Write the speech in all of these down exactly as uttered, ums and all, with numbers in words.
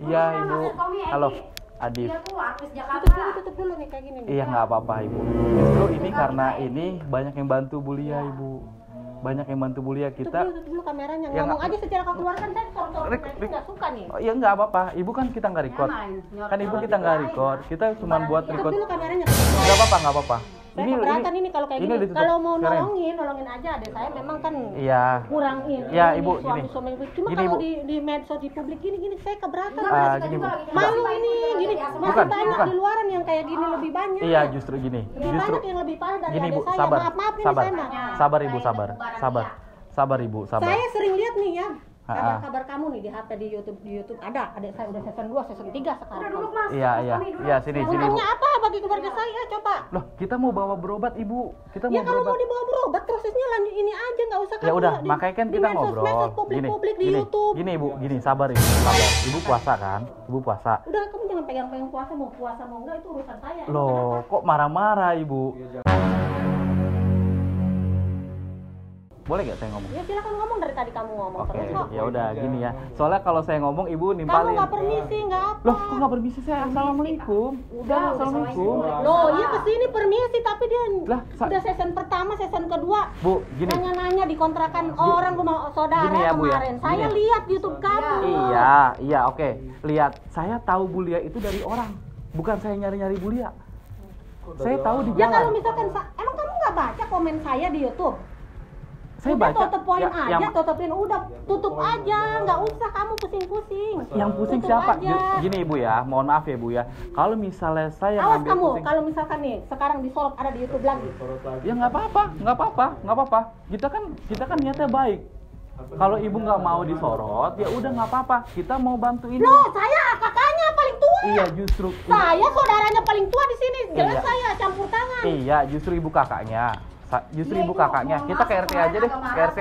Iya ibu. Halo, Adif. Tutup dulu, tutup dulu nih kayak gini nih. Iya nggak apa-apa ibu. Justru ini karena ini banyak yang bantu Bulia ibu. Banyak yang bantu Bulia Tutup kita. dulu, tutup dulu kameranya. Ya, Ngomong nggak- aja secara kekeluargaan saya sor-sor Rik, saya Rik. nggak suka nih. Oh, iya nggak apa-apa. Ibu kan kita nggak record. Kan ibu kita nggak record. Kita cuma buat Tutup record. dulu kameranya. Nggak apa-apa, nggak apa-apa. Saya keberatan ini kalau kayak ini gini. ditutup. Kalau mau Keren. nolongin, nolongin aja adek saya memang kan Iya. kurang ini. Ya, ini Ibu, suami gini. suami cuma Gini, kalau Ibu. di di medsos di publik gini gini saya keberatan. Ah, gini, Bu. Malu ini gini masih Bukan, banyak bukan. di luaran yang kayak gini lebih banyak. Iya justru gini. Lebih Justru banyak yang lebih parah dari gini adik Bu, saya. sabar. Maaf maaf ini Sabar. saya mah. Sabar Ibu, sabar. Sabar. Sabar Ibu, sabar. Saya sering lihat nih ya Ha-ha. kabar-kabar kamu nih di H P di YouTube di YouTube ada. Adik saya udah season dua, season tiga sekarang. Iya, iya. Iya, sini sini Bu. Untungnya apa bagi keluarga saya coba? Loh, kita mau bawa berobat Ibu. Kita Ya mau kalau berobat. mau dibawa berobat prosesnya lanjut ini aja nggak usah Ya kamu udah, di- makanya kan di kita medsos- ngobrol. medsos publik-publik di gini, YouTube. Gini Ibu, gini, sabar Ibu, sabar. Ibu puasa kan? Ibu puasa. Udah kamu jangan pegang-pegang puasa mau puasa mau enggak itu urusan saya. Emang Loh, kenapa? kok marah-marah Ibu? Boleh gak saya ngomong? Ya silakan ngomong dari tadi kamu ngomong Oke, terus kok. ya udah gini ya. Soalnya kalau saya ngomong Ibu Kamu nimpalin. nggak permisi nggak apa? Loh, kok nggak permisi saya? Assalamualaikum. Udah, Assalamualaikum. Loh, iya kesini permisi tapi dia Lah, sa- udah season pertama, season kedua. Bu, gini. Nanya-nanya di kontrakan orang rumah saudara Gini ya, Bu, ya. kemarin. Saya Gini. lihat YouTube kamu. Iya, iya, oke. Lihat, saya tahu Bulia itu dari orang, bukan saya nyari-nyari Bulia. Saya tahu di Ya kalau jalan. misalkan sa- emang kamu nggak baca komen saya di YouTube? Saya Udah baca. tutup poin Ya, aja, yang, tutupin udah, tutup aja, nggak usah kamu pusing-pusing. yang pusing Tutup siapa? aja. Ju- Gini Ibu ya, mohon maaf ya Bu ya. Kalau misalnya saya Awas ngambil kamu, pusing, kalau misalkan nih sekarang di solok ada di YouTube lagi. ya nggak apa-apa, nggak apa-apa, nggak apa-apa. Kita kan, kita kan niatnya baik. Kalau Ibu nggak mau disorot, ya udah nggak apa-apa. Kita mau bantu ini. Loh, saya kakaknya paling tua. Iya, justru. Saya saudaranya paling tua di sini. Jelas Iya. saya campur tangan. Iya, justru Ibu kakaknya. Sa- Justru Ibu kakaknya. Kita ke R T aja deh, ke R T.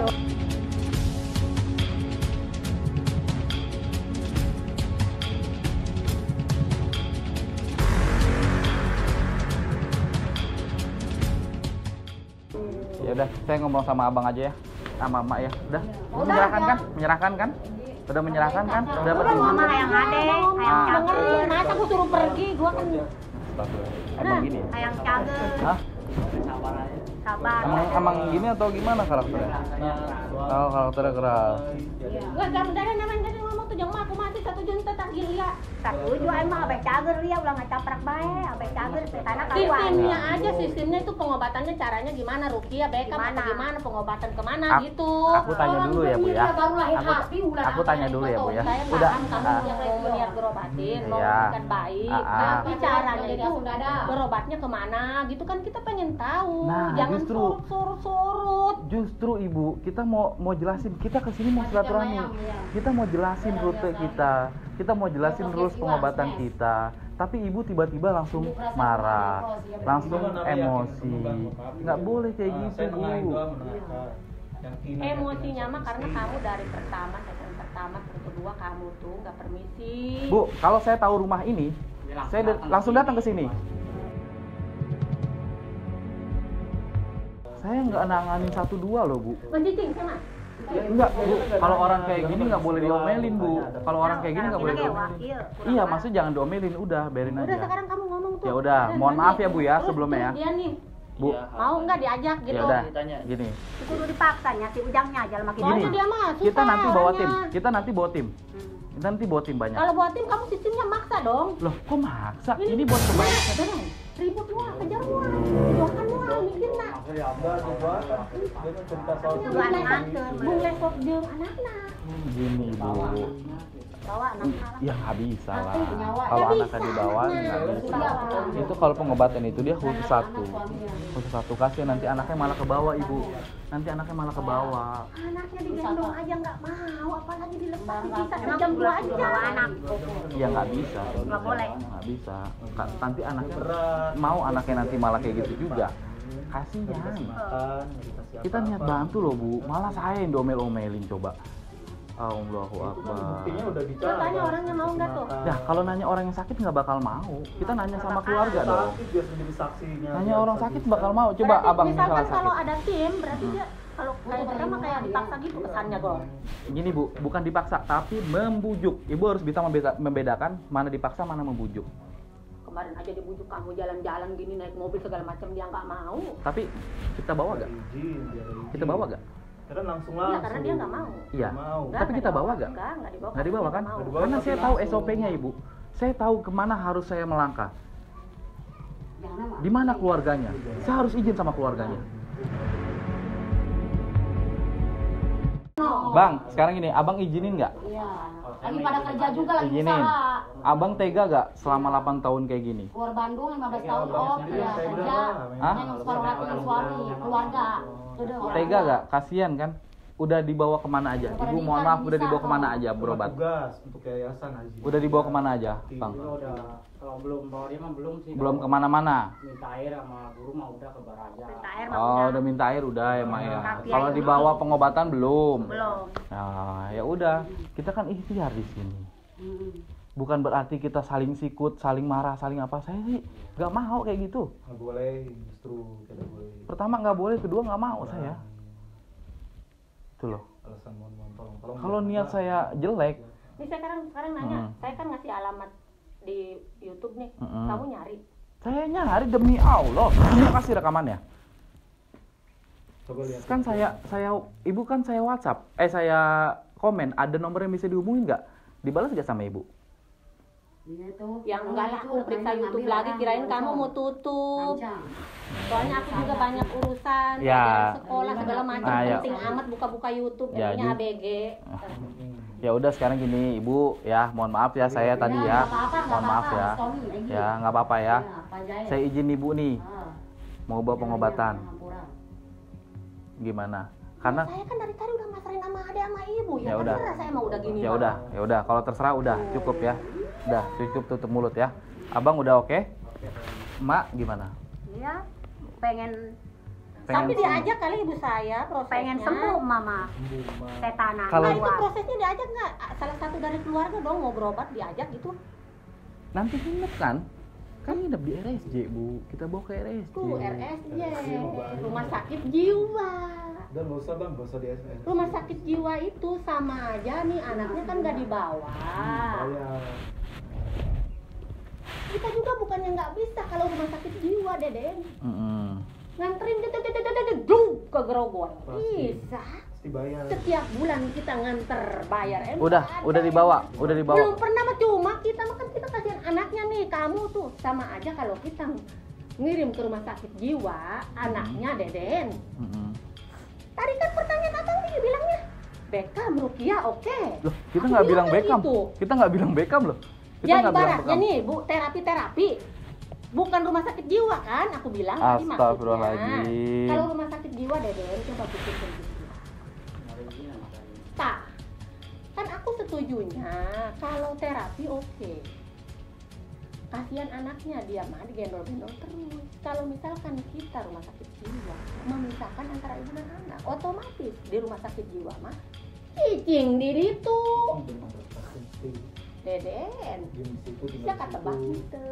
Ya udah, saya ngomong sama abang aja ya, sama emak ya. Udah, menyerahkan kan? Menyerahkan kan? Udah menyerahkan kan? Udah Udah pergi. mama hayang ade, hayang Ah. cager. Masa aku suruh pergi, gua kan Emang gini ya? hayang cager. Hah? Sabar. Emang, emang gini atau gimana karakternya? Oh, karakternya keras. Gua jam dari namanya jadi ngomong tuh jangan aku mati satu juta tak gila. Satu juta emang abek cager dia ulah ngacaprak bae, abek cager setana kawan. Sistemnya aja, sistemnya itu pengobatannya caranya gimana? Rukia, Beckham atau gimana pengobatan kemana Aku- gitu. Aku tanya dulu ya Bu ya. Aku, aku tanya dulu ya Bu ya. Saya Udah. paham kamu ah, yang mau niat berobatin, mau Iya. kan baik, Ah, ah. tapi caranya itu berobatnya kemana gitu kan kita pengen tahu. Nah, Jangan justru. surut-surut. Justru Ibu, kita mau mau jelasin, kita kesini mau silaturahmi. Kita mau jelasin rute kita. Kita mau jelasin rules pengobatan kita. Tapi Ibu tiba-tiba langsung marah, langsung emosi. Nggak boleh kayak gitu Bu. Emosinya mah karena kamu dari pertama, season pertama, terus kedua kamu tuh nggak permisi. Bu, kalau saya tahu rumah ini, saya da- langsung datang ke sini. Saya nggak nanganin satu dua loh Bu. Mencicing sama. Enggak Bu, kalau orang kayak gini nggak boleh diomelin Bu. Kalau orang kayak gini nggak boleh diomelin. Iya, maksudnya jangan diomelin, udah biarin Udah aja. sekarang kamu ngomong tuh. Ya udah, mohon maaf ya Bu ya Terus- sebelumnya ya. terus Dia nih Bu, mau nggak diajak gitu? ya udah, gini. Kudu dipaksa nyati ujangnya aja makin. Gini, Soalnya dia mah susah kita nanti bawa tim. orangnya. Kita nanti bawa tim. Kita nanti bawa tim banyak. Kalau buat tim kamu sistemnya maksa dong. Loh, kok maksa? Ini buat kebaikan. Bener. Ribut mua, kejar mua, jualan mua, mikir nak. Itu aneh-aneh, bung lesok jeung anak-anak. Gini Bu. Bawa anak-anak. Ya nggak bisa lah. Nanti nyawa. Kalau Ya anaknya bisa, dibawa anaknya. nggak bisa. Bisa. Itu kalau pengobatan itu dia khusus satu. Khusus satu kasih nanti anaknya malah ke bawah Ibu. Nanti anaknya malah ke bawah. Anaknya digendong aja nggak mau, apalagi dilepas bisa sejam dua aja. Anak. Ya nggak bisa. Nggak boleh. Nggak bisa. Ka- Nanti anaknya mau anaknya nanti malah kayak gitu juga. Kasihan. Kita niat bantu loh Bu. Malah saya yang domel-omelin coba. Allahu Akbar. Coba tanya orangnya mau nggak tuh? Nah, kalau nanya orang yang sakit nggak bakal mau. Kita nanya sama keluarga dong. Nanya orang sakit bakal mau. Coba Berarti abang misalkan misalnya kalau sakit. ada tim, berarti dia Kalau kayak pertama kayak dipaksa gitu kesannya, Gor. Gini Bu, bukan dipaksa tapi membujuk. Ibu harus bisa membeda- membedakan mana dipaksa mana membujuk. Kemarin aja dibujuk kamu jalan-jalan gini naik mobil segala macam dia nggak mau. Tapi kita bawa gak? Kita bawa gak? Karena langsung Iya, langsung. karena dia nggak mau. Iya. Mau. Nggak, Tapi nggak kita dibawa. bawa gak? Nggak, nggak dibawa. Nggak dibawa kan? Nggak mau. Nggak dibawa. Karena tapi saya tahu langsung. S O P-nya Ibu. Saya tahu kemana harus saya melangkah. Di mana keluarganya? Saya harus izin sama keluarganya. Bang, sekarang ini abang izinin nggak? Iya. Lagi pada kerja juga lagi Izinin. usaha. Abang tega gak selama delapan tahun kayak gini? Keluar Bandung lima belas tahun om, ya kerja. Hah? Nengok separuh hati dengan suami, keluarga. Udah, orang Tega tua. gak? Kasian kan? Udah dibawa kemana aja? Ibu mohon maaf, udah dibawa kemana aja berobat? Tugas untuk yayasan Haji. Udah dibawa kemana aja, Bang? Juga udah kalau belum bawa dia mah belum sih. Belum Kalau kemana-mana? minta air sama guru mah udah ke Baraja. Minta air mah Oh, udah. udah minta air udah ya, Mak ya. Kaki Kalau aja. dibawa pengobatan belum. Belum. Nah, ya udah. Kita kan ikhtiar di sini. Hmm. Bukan berarti kita saling sikut, saling marah, saling apa. Saya sih nggak mau kayak gitu. Nggak boleh, justru tidak boleh. Pertama nggak boleh, kedua nggak mau saya. Itu loh. Alasan mohon mohon tolong tolong. Kalau niat saya jelek, Ini saya sekarang sekarang nanya, Hmm. saya kan ngasih alamat di YouTube nih. Mm-mm. Kamu nyari. saya nyari demi Allah. Ini kasih rekamannya. Coba lihat. Kan saya saya ibu kan saya WhatsApp, eh saya komen, ada nomor yang bisa dihubungin nggak? Dibalas nggak sama ibu? Iya tuh. Yang enggak lah, aku periksa Ngambil YouTube orang lagi, kirain yang kamu kosong. mau tutup. Lancang. Soalnya aku juga banyak urusan, Ya. pelajaran sekolah segala macam, Ah, ya. penting amat buka-buka YouTube, Jadi. jadinya A B G. Ya udah sekarang gini ibu ya, mohon maaf ya saya tadi ya, nggak apa-apa, nggak mohon maaf apa-apa, ya, Tommy, lagi. ya nggak apa-apa ya. Iya, apa aja ya. Saya izin ibu nih Ah. mau bawa pengobatan, Jangan pura. gimana? Karena Saya kan dari tadi udah masarin sama adek sama ibu, ya, Ya udah. terserah saya mau udah gini. ya mah. udah, ya udah kalau terserah udah cukup ya, udah cukup tutup mulut ya. Abang udah oke? Mak gimana? Iya, pengen Pengen tapi sembuh. diajak kali ibu saya prosesnya. Pengen sembuh mama tetana Kalau- Nah, itu prosesnya diajak nggak? Salah satu dari keluarga dong mau berobat diajak gitu. Nanti nginep kan? Kan nginep di R S J bu, kita bawa ke R S J. Tuh R S J, rumah sakit jiwa. Dan nggak usah bang, nggak usah di S N. Rumah sakit jiwa itu sama aja nih, anaknya kan nggak dibawa. Bayar. Kita juga bukannya nggak bisa kalau rumah sakit jiwa, Deden. Mm-mm. Nganterin dededededededung ke Grogol. Pasti. Bisa. Pasti bayar. Setiap bulan kita nganter bayar. Emang Udah, ada udah yang- dibawa, udah dibawa. Belum pernah mah cuma kita makan kita kasihan anaknya nih. Kamu tuh sama aja kalau kita ngirim ke rumah sakit jiwa anaknya Deden. Mm-mm. Tadi kan pertanyaan abang nih bilangnya Beckham, Rukia, oke. Loh, kita Aku nggak bilang kan Beckham. gitu. Kita nggak bilang Beckham loh. Kita Ya nggak bilang ibaratnya Beckham. nih bu terapi-terapi. Bukan rumah sakit jiwa kan? Aku bilang tadi maksudnya. Astagfirullahaladzim. Kalau rumah sakit jiwa Deden coba pikir gitu. Tak. Kan aku setujunya kalau terapi oke. Kasihan anaknya dia mah digendol-gendol terus. Kalau misalkan kita rumah sakit jiwa memisahkan antara ibu dan anak, otomatis di rumah sakit jiwa mah cicing diri tuh. Deden. Bisa kata bak gitu.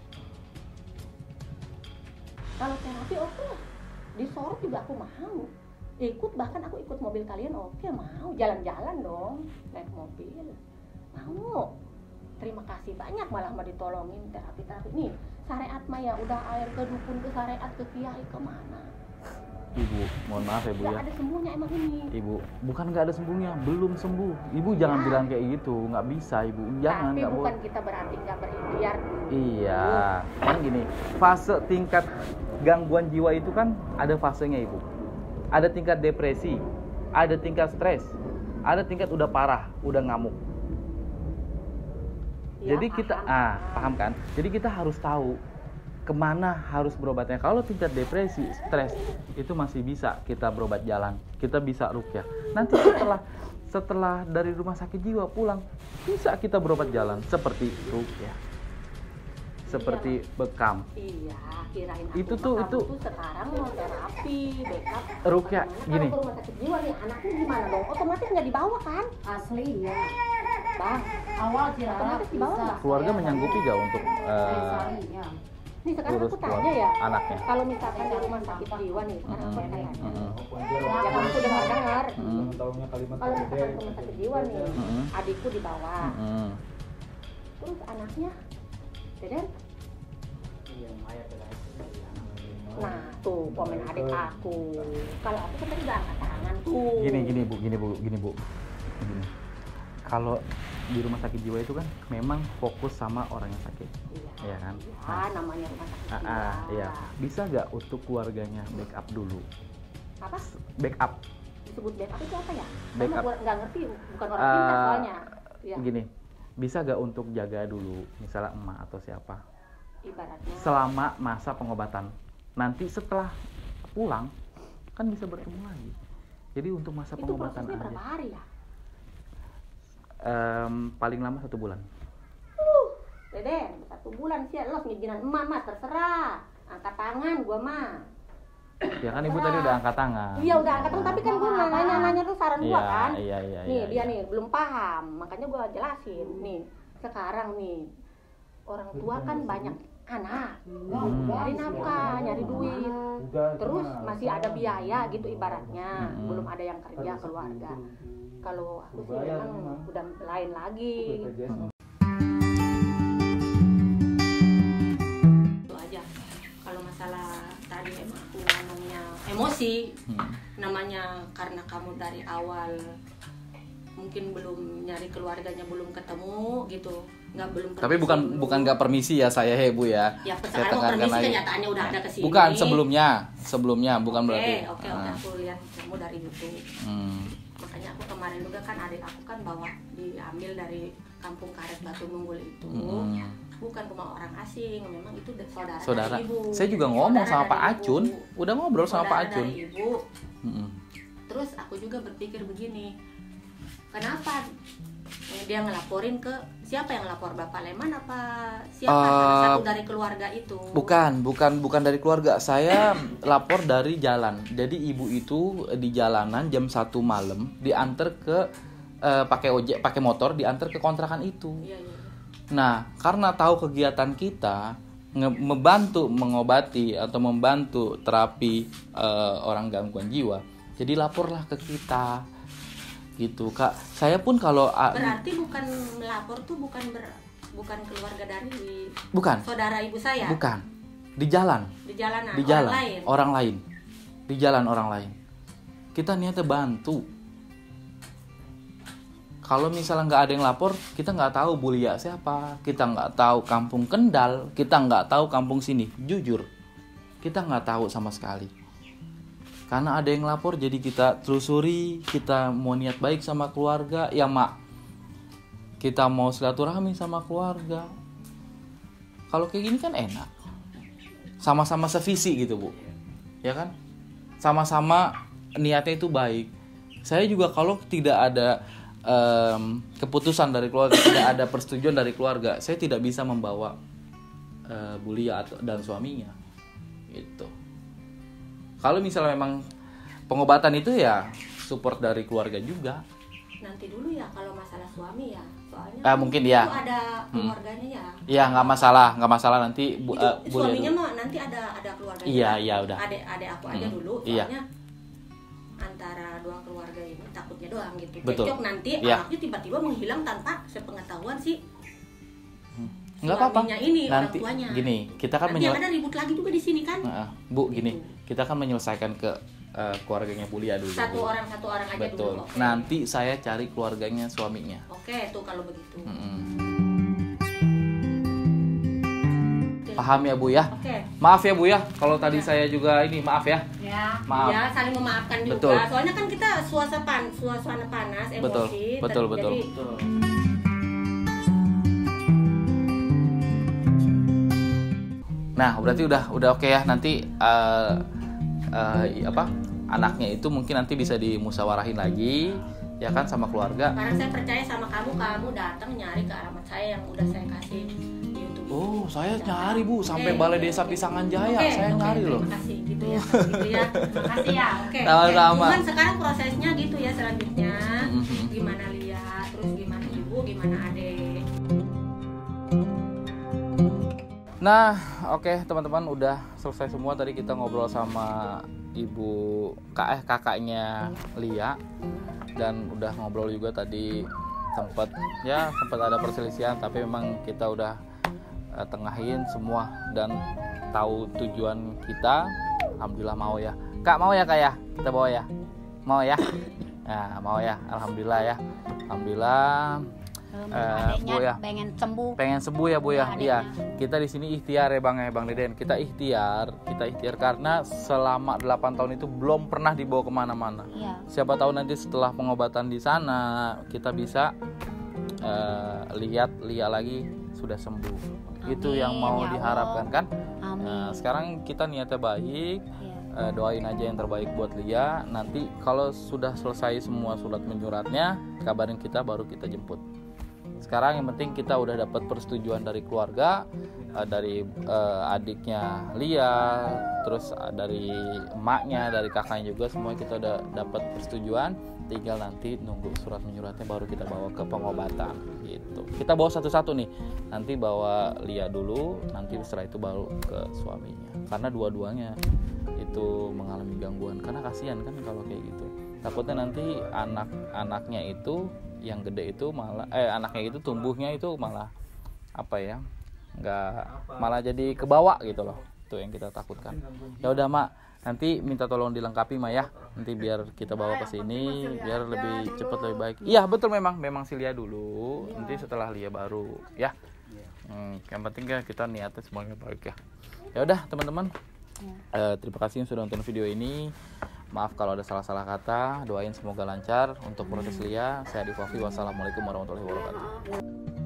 Kalau terapi oke, disorot juga aku mau. Ikut bahkan aku ikut mobil kalian oke mau. Jalan-jalan dong, naik mobil. Mau. Terima kasih banyak malah mau ditolongin terapi-terapi. Nih, syariat mah ya udah air ke dukun ke syariat ke kiai kemana. Ibu, mohon maaf ya bu Gak ya. ada sembuhnya emang ini. Ibu, bukan nggak ada sembuhnya, belum sembuh. Ibu jangan Ya. bilang kayak gitu, nggak bisa ibu. Jangan, Tapi nggak bukan boleh. kita berarti nggak berikhtiar. Iya, kan gini, fase tingkat gangguan jiwa itu kan ada fasenya ibu. Ada tingkat depresi, ada tingkat stres, ada tingkat udah parah, udah ngamuk. Ya, Jadi kita, paham. ah paham kan? Jadi kita harus tahu kemana harus berobatnya. Kalau tingkat depresi, stres itu masih bisa kita berobat jalan, kita bisa rukyah. Nanti setelah setelah dari rumah sakit jiwa pulang, bisa kita berobat jalan seperti rukyah, seperti bekam. Iya, kirain aku Itu mah tuh- kamu itu- tuh sekarang mau terapi, backup. Rukia, Bagaimana gini. Kalau ke rumah sakit jiwa nih, anaknya gimana dong? Otomatis nggak dibawa kan? Asli ya. Bang, Awal Cirarat Otomatis di bawah bisa. nggak? Keluarga menyanggupi gak untuk eh, Sari, ya. nih sekarang urus aku tanya keluarga ya. anaknya? Kalau misalkan di rumah sakit jiwa nih, sekarang aku Mm-mm, tanya. mm-mm. Ya kamu keluar. Hmm. Tahunya kalimat Kalau gede. misalkan rumah sakit jiwa nih, Hmm. adikku di bawah, Hmm. terus anaknya, Deden. Iya, Maya tidak itu. Nah tuh komen adik aku. Kalau aku kan tadi udah angkat tangan tuh. Gini gini bu, gini bu, gini bu. Gini. Kalau di rumah sakit jiwa itu kan memang fokus sama orang yang sakit, Iya, ya kan? iya, namanya rumah sakit Ah, jiwa. ah, iya. Bisa nggak untuk keluarganya backup dulu? Apa? Backup. Disebut backup itu apa ya? Karena Backup. gua nggak ngerti, bukan orang pintar Eh, soalnya. Ya, Gini, bisa nggak untuk jaga dulu, misalnya emak atau siapa, ibaratnya. selama masa pengobatan. Nanti setelah pulang kan bisa bertemu lagi. Jadi untuk masa Itu pengobatan prosesnya aja. berapa hari ya? Em, paling lama satu bulan. Uh, Deden, satu bulan sih lo ngizinan emak mah terserah. Angkat tangan gua mah. Ya kan ibu tadi udah angkat tangan. Iya udah angkat tangan, tapi kan gua nanya-nanya tuh saran gua Iya, kan. iya, iya, Nih iya, dia iya. nih belum paham, makanya gua jelasin. Nih sekarang nih orang tua kan banyak anak, Hmm. nyari nafkah, nyari duit, Udah, terus cuma- masih ada biaya gitu ibaratnya, Hmm. belum ada yang kerja keluarga. Kalau aku sih Bayar memang memang. udah lain lagi. B P J S. Itu aja. Kalau masalah tadi emang aku namanya emosi, Hmm. namanya karena kamu dari awal mungkin belum nyari keluarganya, belum ketemu gitu, nggak belum. Tapi permisi bukan dulu. bukan nggak permisi ya saya ya bu ya. Ya Saya sekarang mau tekankan permisi lagi. kenyataannya udah ada kesini. Bukan sebelumnya, sebelumnya bukan Oke, berarti. Oke, oke, Ah. aku lihat kamu dari YouTube. Hmm. Makanya aku kemarin juga kan adik aku kan bawa diambil dari kampung karet Batu Nunggul itu. Hmm. Bukan rumah orang asing, memang itu de- saudara, Saudara, dari ibu. saya juga ngomong Saudara sama Pak dari Acun, ibu. udah ngobrol sama Pak Saudara Acun. dari ibu. Mm-mm. Terus aku juga berpikir begini, kenapa eh, dia ngelaporin ke siapa yang lapor, Bapak Leman apa siapa salah Uh, satu dari keluarga itu? Bukan, bukan, bukan dari keluarga. Saya lapor dari jalan. Jadi ibu itu di jalanan jam satu malam diantar ke eh, pakai ojek, pakai motor diantar ke kontrakan itu. Iya, iya. Nah, karena tahu kegiatan kita nge- membantu mengobati atau membantu terapi eh, orang gangguan jiwa, jadi laporlah ke kita, gitu kak. Saya pun kalau ah, Berarti bukan melapor tuh bukan ber, bukan keluarga dari bukan, saudara ibu saya bukan di jalan, di jalanan, di orang jalan lain. orang lain, di jalan orang lain. Kita niatnya bantu. Kalau misalnya nggak ada yang lapor, kita nggak tahu Bulia siapa, kita nggak tahu kampung Kendal, kita nggak tahu kampung sini. Jujur, kita nggak tahu sama sekali. Karena ada yang lapor, jadi kita telusuri, kita mau niat baik sama keluarga, ya mak. Kita mau silaturahmi sama keluarga. Kalau kayak gini kan enak, sama-sama sevisi gitu bu, ya kan? Sama-sama niatnya itu baik. Saya juga kalau tidak ada Um, keputusan dari keluarga, tidak ada persetujuan dari keluarga, saya tidak bisa membawa uh, Bulia atau dan suaminya gitu. Kalau misalnya memang pengobatan itu ya support dari keluarga juga. Nanti dulu ya kalau masalah suami ya, soalnya Ah, mungkin ya. itu ada keluarganya ya. Ya nggak masalah, nggak masalah nanti bu, Itu uh, Bulia suaminya dulu. mah nanti ada ada keluarganya. Iya, iya, udah. Adek adek aku aja Hmm, dulu, iya. soalnya antara dua keluarga ini takutnya doang gitu. Betul. Cocok nanti Iya. anaknya tiba-tiba menghilang tanpa sepengetahuan si Nggak apa-apa. suaminya ini, Nanti orang tuanya. gini, kita kan nanti menyel- ada ribut lagi juga di sini kan. Nah, bu gini, kita kan menyelesaikan ke uh, keluarganya Bulia dulu. Satu Bu. orang satu orang aja Betul. dulu. Oke. Nanti saya cari keluarganya suaminya. Oke, tuh kalau begitu. Mm-mm. Paham ya Bu ya? Oke. Maaf ya Bu ya, kalau tadi saya juga ini maaf ya. Ya, Maaf. ya saling memaafkan juga. Betul. Soalnya kan kita suasana pan, suasana panas, emosi. Betul, betul, ter- betul. Jadi, Betul. Nah, berarti udah udah oke ya. Nanti eh, eh, apa? Anaknya itu mungkin nanti bisa dimusawarahin lagi ya kan sama keluarga. karena saya percaya sama kamu, kamu datang nyari ke alamat saya yang udah saya kasih di YouTube. Oh, saya Datang. nyari Bu sampai Oke, Balai oke, Desa oke. Pisangan Jaya, Oke, saya oke, nyari loh. Terima kasih gitu ya, gitu ya. Terima kasih ya. Oke. Sama-sama. oke. Cuman sekarang prosesnya gitu ya selanjutnya. Mhm. Gimana lihat, terus gimana ibu, gimana adek. Nah, oke teman-teman udah selesai semua tadi kita ngobrol sama ibu kak eh kakaknya Lia, dan udah ngobrol juga tadi, sempat ya sempat ada perselisihan, tapi memang kita udah uh, tengahin semua dan tahu tujuan kita. Alhamdulillah mau ya kak, mau ya kak ya, kita bawa ya, mau ya, nah mau ya, alhamdulillah ya, alhamdulillah. Uh, Bu ya, pengen sembuh. pengen sembuh ya Bu ya. Ya, Iya, kita di sini ikhtiar ya Bang ya, Bang Deden. Kita ikhtiar, kita ikhtiar karena selama delapan tahun itu belum pernah dibawa kemana-mana. Iya. Siapa tahu nanti setelah pengobatan di sana kita bisa uh, lihat Lia lagi sudah sembuh. Itu yang mau ya diharapkan kan. Amin. Nah, sekarang kita niatnya baik. Iya. Uh, doain aja yang terbaik buat Lia. Nanti kalau sudah selesai semua surat menyuratnya, kabarin kita baru kita jemput. Sekarang yang penting kita udah dapat persetujuan dari keluarga, uh, dari uh, adiknya Lia, terus uh, dari emaknya, dari kakaknya juga, semua kita udah dapat persetujuan. Tinggal nanti nunggu surat menyuratnya baru kita bawa ke pengobatan gitu. Kita bawa satu-satu nih. Nanti bawa Lia dulu, nanti setelah itu baru ke suaminya. Karena dua-duanya itu mengalami gangguan. Karena kasihan kan kalau kayak gitu. Takutnya nanti anak-anaknya itu yang gede itu malah eh anaknya itu tumbuhnya itu malah apa ya, nggak malah jadi kebawa gitu loh. Itu yang kita takutkan. Ya udah Mak, nanti minta tolong dilengkapi Mak ya, nanti biar kita bawa ke sini biar lebih cepat lebih baik. Iya betul, memang memang si Lia dulu, nanti setelah Lia baru ya. hmm, yang penting kan kita niatnya semuanya baik ya. Ya udah teman-teman, eh, terima kasih yang sudah nonton video ini. Maaf kalau ada salah-salah kata, doain semoga lancar untuk proses Lia. Saya Adi Fafi, wassalamualaikum warahmatullahi wabarakatuh.